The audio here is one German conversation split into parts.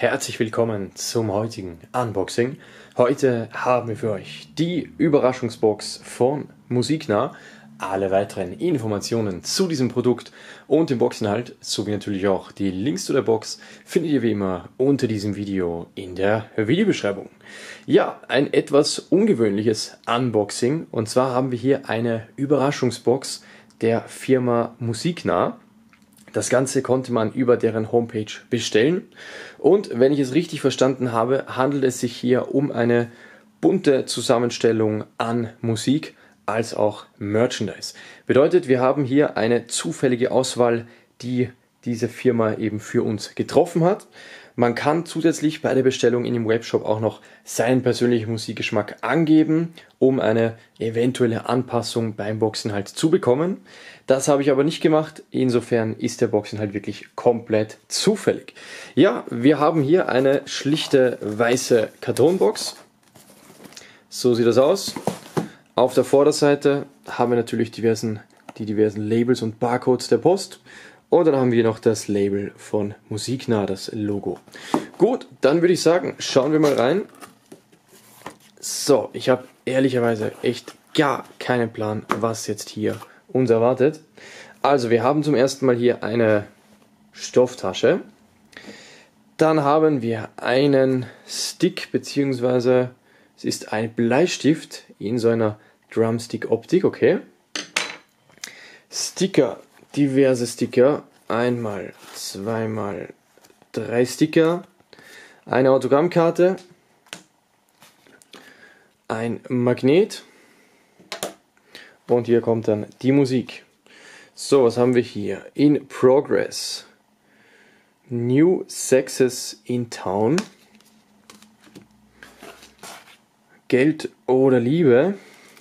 herzlich willkommen zum heutigen Unboxing. Heute haben wir für euch die Überraschungsbox von Musiknah. Alle weiteren Informationen zu diesem Produkt und dem Boxinhalt, sowie natürlich auch die Links zu der Box, findet ihr wie immer unter diesem Video in der Videobeschreibung. Ja, ein etwas ungewöhnliches Unboxing, und zwar haben wir hier eine Überraschungsbox der Firma Musiknah. Das Ganze konnte man über deren Homepage bestellen, und wenn ich es richtig verstanden habe, handelt es sich hier um eine bunte Zusammenstellung an Musik als auch Merchandise. Bedeutet, wir haben hier eine zufällige Auswahl, die diese Firma eben für uns getroffen hat. Man kann zusätzlich bei der Bestellung in dem Webshop auch noch seinen persönlichen Musikgeschmack angeben, um eine eventuelle Anpassung beim Boxinhalt zu bekommen. Das habe ich aber nicht gemacht, insofern ist der Boxinhalt wirklich komplett zufällig. Ja, wir haben hier eine schlichte weiße Kartonbox. So sieht das aus. Auf der Vorderseite haben wir natürlich die diversen Labels und Barcodes der Post. Und dann haben wir noch das Label von Musiknah, das Logo. Gut, dann würde ich sagen, schauen wir mal rein. So, ich habe ehrlicherweise echt gar keinen Plan, was jetzt hier uns erwartet. Also, wir haben zum ersten Mal hier eine Stofftasche. Dann haben wir einen Stick, beziehungsweise es ist ein Bleistift in so einer Drumstick-Optik, okay. Sticker, diverse Sticker, einmal, zweimal, 3 Sticker, eine Autogrammkarte, ein Magnet und hier kommt dann die Musik. So, was haben wir hier? In Progress, New Sexes in Town, Geld oder Liebe,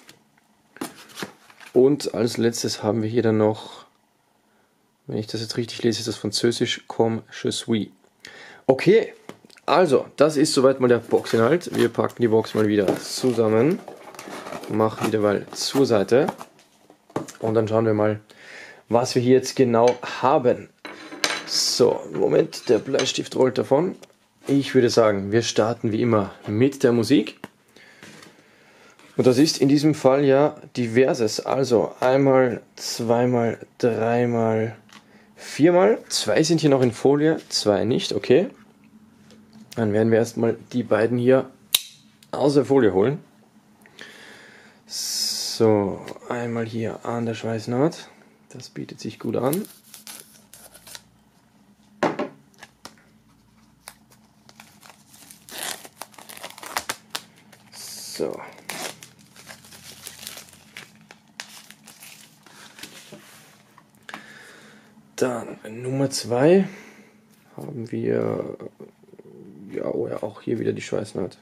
und als letztes haben wir hier dann noch, wenn ich das jetzt richtig lese, ist das Französisch Comme je suis. Okay, also das ist soweit mal der Boxinhalt. Wir packen die Box mal wieder zusammen, machen wieder mal zur Seite und dann schauen wir mal, was wir hier jetzt genau haben. So, Moment, der Bleistift rollt davon. Ich würde sagen, wir starten wie immer mit der Musik. Und das ist in diesem Fall ja diverses. Also einmal, zweimal, dreimal, viermal. 2 sind hier noch in Folie, 2 nicht, okay. Dann werden wir erstmal die beiden hier aus der Folie holen. So, einmal hier an der Schweißnaht. Das bietet sich gut an. So. Dann Nummer 2 haben wir, ja, oh ja, auch hier wieder die Schweißnaht.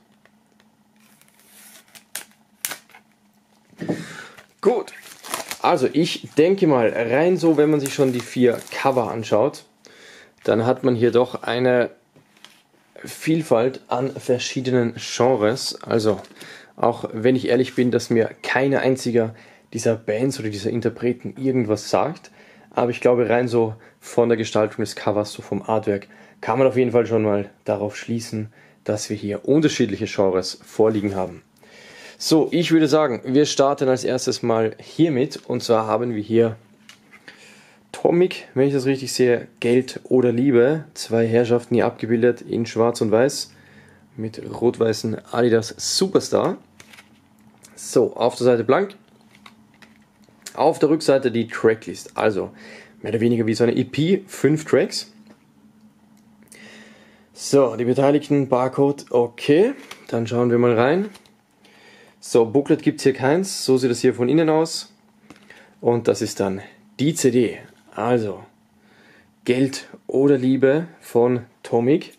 Gut, also ich denke mal, rein so, wenn man sich schon die 4 Cover anschaut, dann hat man hier doch eine Vielfalt an verschiedenen Genres. Also auch wenn ich ehrlich bin, dass mir keine einziger dieser Bands oder dieser Interpreten irgendwas sagt, aber ich glaube, rein so von der Gestaltung des Covers, so vom Artwork, kann man auf jeden Fall schon mal darauf schließen, dass wir hier unterschiedliche Genres vorliegen haben. So, ich würde sagen, wir starten als erstes mal hiermit, und zwar haben wir hier Tomic, wenn ich das richtig sehe, Geld oder Liebe, 2 Herrschaften hier abgebildet in schwarz und weiß mit rot-weißen Adidas Superstar. So, auf der Seite blank. Auf der Rückseite die Tracklist, also mehr oder weniger wie so eine EP, 5 Tracks. So, die beteiligten Barcode, okay, dann schauen wir mal rein. So, Booklet gibt es hier keins, so sieht es hier von innen aus. Und das ist dann die CD, also Geld oder Liebe von Tomic.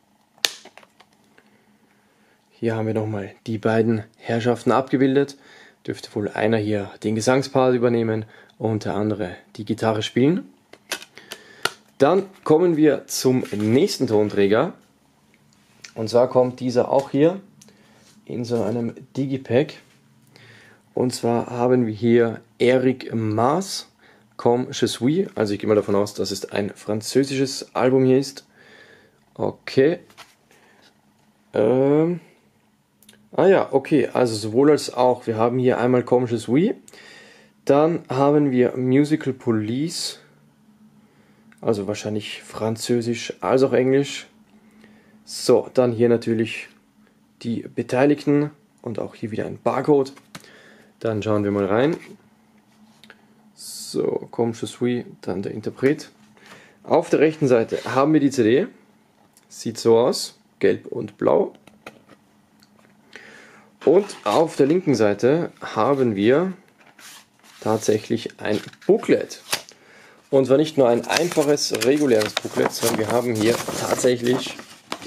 Hier haben wir nochmal die beiden Herrschaften abgebildet. Dürfte wohl einer hier den Gesangspart übernehmen und der andere die Gitarre spielen. Dann kommen wir zum nächsten Tonträger. Und zwar kommt dieser auch hier in so einem Digipack. Und zwar haben wir hier Eric Mars, Comme je suis. Also ich gehe mal davon aus, dass es ein französisches Album hier ist. Okay, Ja, okay, also sowohl als auch. Wir haben hier einmal komisches Wii, dann haben wir Musical Police, also wahrscheinlich Französisch als auch Englisch. So, dann hier natürlich die Beteiligten und auch hier wieder ein Barcode. Dann schauen wir mal rein. So, komisches Wii, dann der Interpret. Auf der rechten Seite haben wir die CD. Sieht so aus, gelb und blau. Und auf der linken Seite haben wir tatsächlich ein Booklet. Und zwar nicht nur ein einfaches, reguläres Booklet, sondern wir haben hier tatsächlich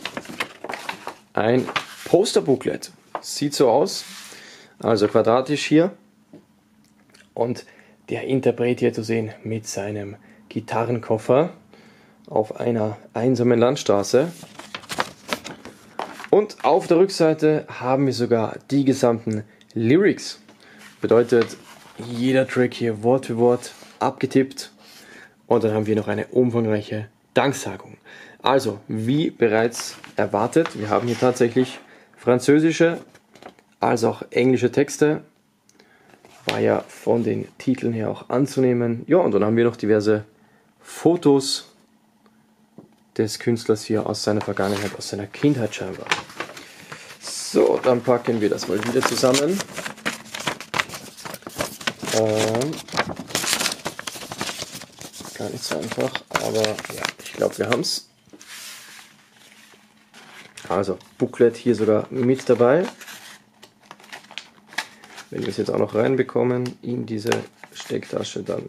ein Poster-Booklet. Sieht so aus, also quadratisch hier. Und der Interpret hier zu sehen mit seinem Gitarrenkoffer auf einer einsamen Landstraße. Und auf der Rückseite haben wir sogar die gesamten Lyrics. Bedeutet, jeder Track hier Wort für Wort abgetippt. Und dann haben wir noch eine umfangreiche Danksagung. Also, wie bereits erwartet, wir haben hier tatsächlich französische als auch englische Texte. War ja von den Titeln her auch anzunehmen. Ja, und dann haben wir noch diverse Fotos des Künstlers hier aus seiner Vergangenheit, aus seiner Kindheit scheinbar. So, dann packen wir das mal wieder zusammen. Gar nicht so einfach, aber ja, ich glaube, wir haben es. Also, Booklet hier sogar mit dabei. Wenn wir es jetzt auch noch reinbekommen in diese Stecktasche, dann.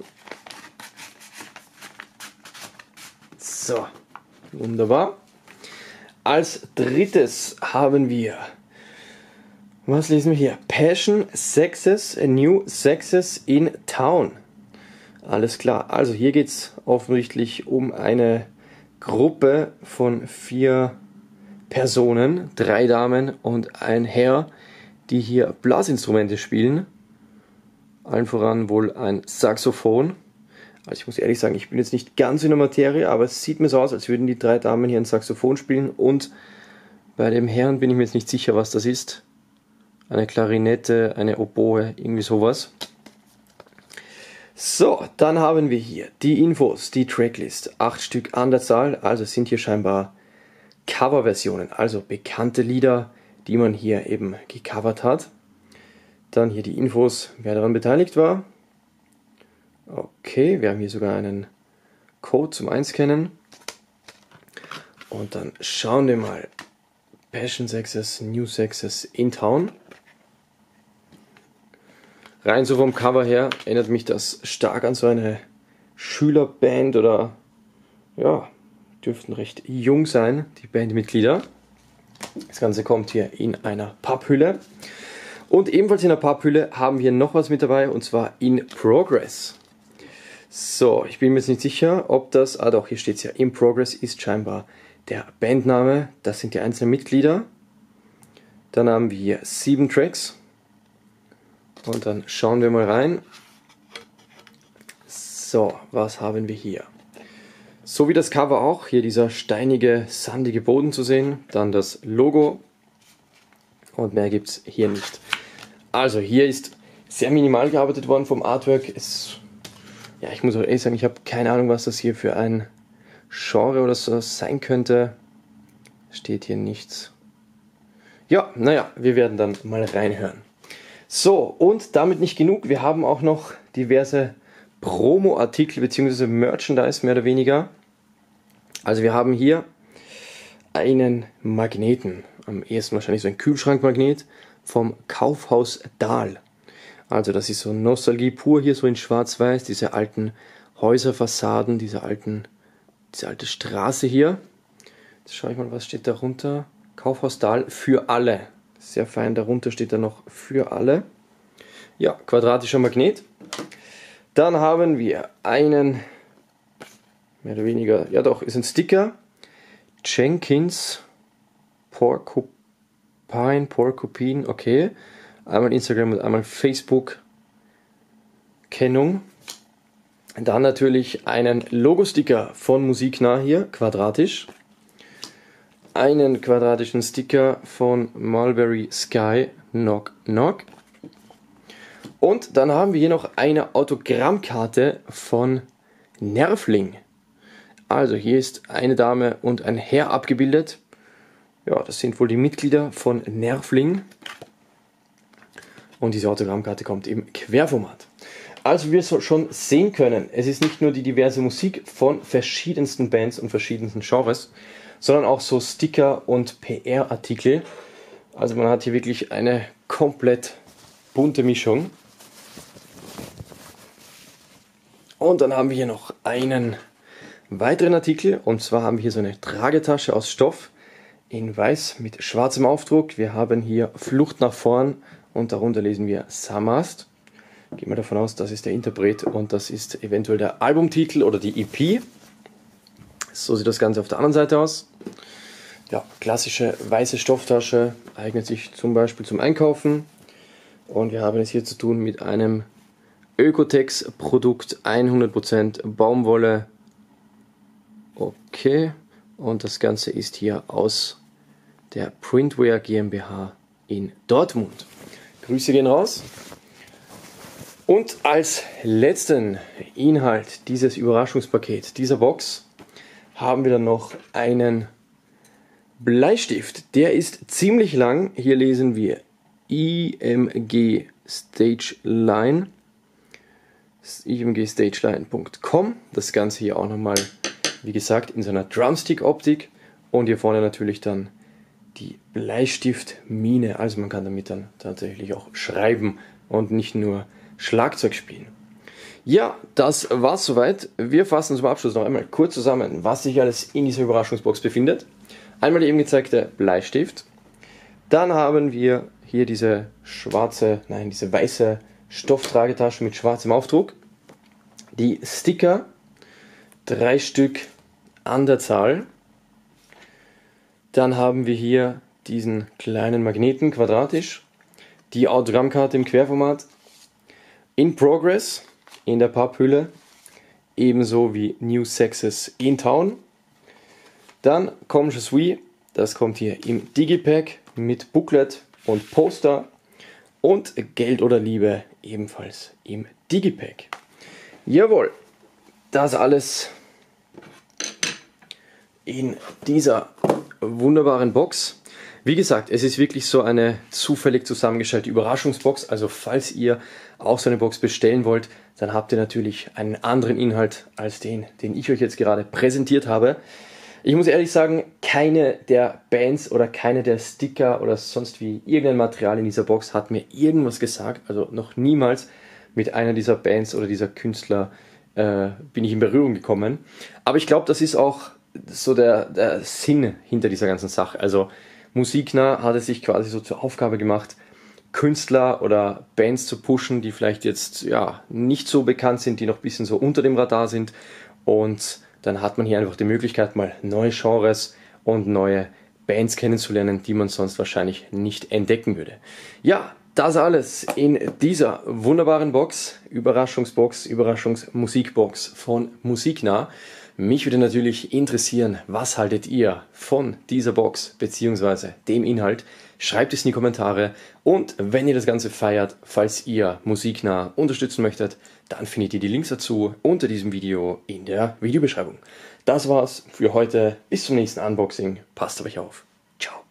So, wunderbar. Als drittes haben wir, was lesen wir hier? Passion, Sexes, New Sexes in Town. Alles klar, also hier geht es offensichtlich um eine Gruppe von 4 Personen, 3 Damen und ein Herr, die hier Blasinstrumente spielen. Allen voran wohl ein Saxophon. Also ich muss ehrlich sagen, ich bin jetzt nicht ganz in der Materie, aber es sieht mir so aus, als würden die 3 Damen hier ein Saxophon spielen. Und bei dem Herrn bin ich mir jetzt nicht sicher, was das ist. Eine Klarinette, eine Oboe, irgendwie sowas. So, dann haben wir hier die Infos, die Tracklist. 8 Stück an der Zahl, also sind hier scheinbar Coverversionen, also bekannte Lieder, die man hier eben gecovert hat. Dann hier die Infos, wer daran beteiligt war. Okay, wir haben hier sogar einen Code zum Einscannen. Und dann schauen wir mal. Passion Sexes, New Sexes in Town. Rein so vom Cover her erinnert mich das stark an so eine Schülerband oder ja, dürften recht jung sein, die Bandmitglieder. Das Ganze kommt hier in einer Papphülle. Und ebenfalls in der Papphülle haben wir noch was mit dabei, und zwar In Progress. So, ich bin mir jetzt nicht sicher, ob das, doch, hier steht es ja, In Progress ist scheinbar der Bandname, das sind die einzelnen Mitglieder. Dann haben wir hier 7 Tracks. Und dann schauen wir mal rein. So, was haben wir hier? So wie das Cover auch, hier dieser steinige, sandige Boden zu sehen. Dann das Logo. Und mehr gibt es hier nicht. Also hier ist sehr minimal gearbeitet worden vom Artwork. Ja, ich muss auch ehrlich sagen, ich habe keine Ahnung, was das hier für ein Genre oder so sein könnte. Steht hier nichts. Ja, naja, wir werden dann mal reinhören. So, und damit nicht genug. Wir haben auch noch diverse Promo-Artikel bzw. Merchandise, mehr oder weniger. Also wir haben hier einen Magneten. Am ehesten wahrscheinlich so ein Kühlschrankmagnet vom Kaufhaus Dahl. Also das ist so Nostalgie pur hier, so in schwarz-weiß, diese alten Häuserfassaden, diese alte Straße hier. Jetzt schaue ich mal, was steht darunter. Kaufhaus Dahl für alle. Sehr fein, darunter steht dann noch für alle. Ja, quadratischer Magnet. Dann haben wir einen, mehr oder weniger, ja doch, ist ein Sticker. Jenkins Porcupine, okay. Einmal Instagram und einmal Facebook Kennung. Dann natürlich einen Logo-Sticker von Musiknah hier, quadratisch. einen quadratischen Sticker von Mulberry Sky Knock Knock. Und dann haben wir hier noch eine Autogrammkarte von Nervling. Also hier ist eine Dame und ein Herr abgebildet. Ja, das sind wohl die Mitglieder von Nervling. Und diese Autogrammkarte kommt im Querformat. Also wie wir schon sehen können, es ist nicht nur die diverse Musik von verschiedensten Bands und verschiedensten Genres, sondern auch so Sticker und PR-Artikel. Also man hat hier wirklich eine komplett bunte Mischung. Und dann haben wir hier noch einen weiteren Artikel, und zwar haben wir hier so eine Tragetasche aus Stoff in weiß mit schwarzem Aufdruck. Wir haben hier Flucht nach vorn und darunter lesen wir Samast. Gehen wir davon aus, das ist der Interpret und das ist eventuell der Albumtitel oder die EP. So sieht das Ganze auf der anderen Seite aus. Ja, klassische weiße Stofftasche, eignet sich zum Beispiel zum Einkaufen. Und wir haben es hier zu tun mit einem Ökotex-Produkt, 100% Baumwolle. Okay, und das Ganze ist hier aus der Printwear GmbH in Dortmund. Grüße gehen raus. Und als letzten Inhalt dieses Überraschungspaket, dieser Box, haben wir dann noch einen Bleistift. Der ist ziemlich lang. Hier lesen wir IMG Stageline. imgstageline.com. Das Ganze hier auch nochmal, wie gesagt, in so einer Drumstick-Optik. Und hier vorne natürlich dann die Bleistiftmine. Also man kann damit dann tatsächlich auch schreiben und nicht nur Schlagzeug spielen. Ja, das war's soweit. Wir fassen zum Abschluss noch einmal kurz zusammen, was sich alles in dieser Überraschungsbox befindet. Einmal der eben gezeigte Bleistift. Dann haben wir hier diese weiße Stofftragetasche mit schwarzem Aufdruck. Die Sticker, 3 Stück an der Zahl. Dann haben wir hier diesen kleinen Magneten, quadratisch. Die Autogrammkarte im Querformat. In Progress in der Papphülle, ebenso wie New Sexes in Town. Dann Comme je suis, das kommt hier im Digipack mit Booklet und Poster. Und Geld oder Liebe ebenfalls im Digipack. Jawohl, das alles in dieser wunderbaren Box. Wie gesagt, es ist wirklich so eine zufällig zusammengestellte Überraschungsbox. Also falls ihr auch so eine Box bestellen wollt, dann habt ihr natürlich einen anderen Inhalt als den ich euch jetzt gerade präsentiert habe. Ich muss ehrlich sagen, keine der Bands oder keine der Sticker oder sonst wie irgendein Material in dieser Box hat mir irgendwas gesagt. Also noch niemals mit einer dieser Bands oder dieser Künstler bin ich in Berührung gekommen. Aber ich glaube, das ist auch so der Sinn hinter dieser ganzen Sache. Also Musiknah hat es sich quasi so zur Aufgabe gemacht, Künstler oder Bands zu pushen, die vielleicht jetzt ja nicht so bekannt sind, die noch ein bisschen so unter dem Radar sind. Und dann hat man hier einfach die Möglichkeit, mal neue Genres und neue Bands kennenzulernen, die man sonst wahrscheinlich nicht entdecken würde. Ja, das alles in dieser wunderbaren Box, Überraschungsmusikbox von Musiknah. Mich würde natürlich interessieren, was haltet ihr von dieser Box bzw. dem Inhalt? Schreibt es in die Kommentare und wenn ihr das Ganze feiert, falls ihr Musiknah unterstützen möchtet, dann findet ihr die Links dazu unter diesem Video in der Videobeschreibung. Das war's für heute, bis zum nächsten Unboxing, passt auf euch auf, ciao.